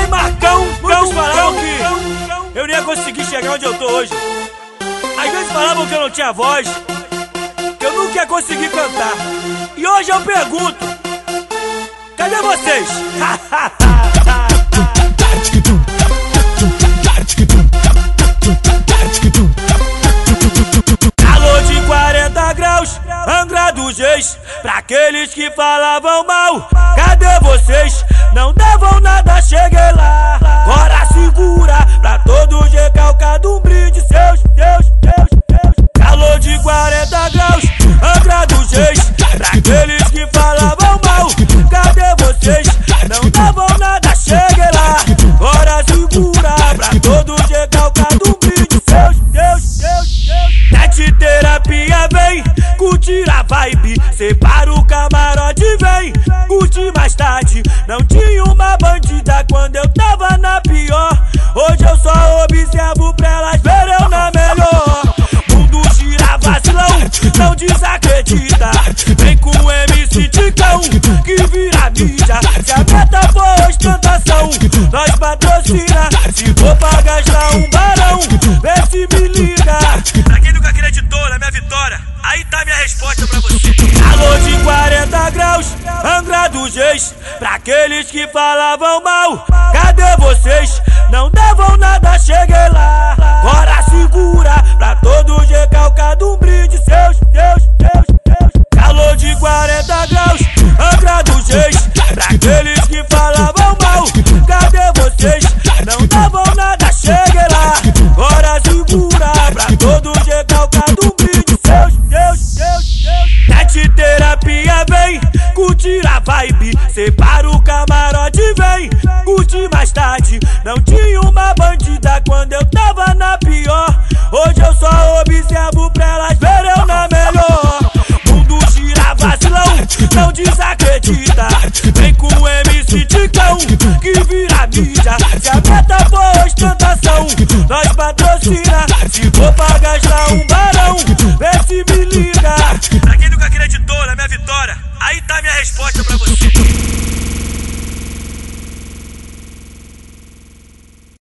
Marcão, muitos falavam que eu não ia conseguir chegar onde eu tô hoje. Às vezes falavam que eu não tinha voz, que eu nunca ia conseguir cantar. E hoje eu pergunto, cadê vocês? Calor de 40 graus, Angra dos Reis. Pra aqueles que falavam mal, cadê vocês? Não davam nada, cheguei lá. Agora segura, pra todos recalcado um brinde, seus. Calor de 40 graus, Angra dos Reis. Pra aqueles que falavam mal, cadê vocês? Não davam nada, cheguei lá. Agora segura, pra todos recalcado um brinde, seus. Net terapia vem, curtir a vibe. Separa o camarote, vem, curte mais tarde. Não tinha uma bandida quando eu tava na pior. Hoje eu só observo pra elas ver eu na melhor. Mundo gira vacilão, não desacredita. Vem com o MC Ticão, que vira mídia. Se a meta for ostentação, nós patrocina. Se for pra gastar um barão, vê se me liga. Pra quem nunca acreditou na minha vitória, aí tá minha resposta pra você. Calor de 40 graus, Angra dos Reis. Pra aqueles que falavam mal, cadê vocês? Não davam nada, cheguei lá. Agora segura, pra todos recalcado um brinde, seus. Calor de 40 graus, Angra dos Reis. Pra aqueles que falavam mal, cadê vocês? Não davam nada, cheguei lá. Agora segura, pra todos recalcado um brinde, seus. Net terapia vem, curtir a vibe. Separa o camarote, vem, curte mais tarde. Não tinha uma bandida quando eu tava na pior. Hoje eu só observo pra elas ver eu na melhor. Mundo gira vacilão, não desacredita. Vem com o MC Ticão, que vira mídia. Se a meta for ostentação, nós patrocina. Se for pra gastar um